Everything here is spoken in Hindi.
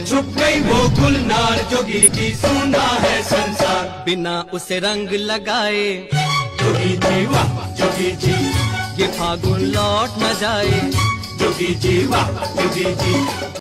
छुप गई वो गुलनार जोगी जी, सुना है संसार। बिना उसे रंग लगाए जोगी जी वाह जोगी जी, ये फागुन लौट न जाए। जोगी जी वाह जोगी जी।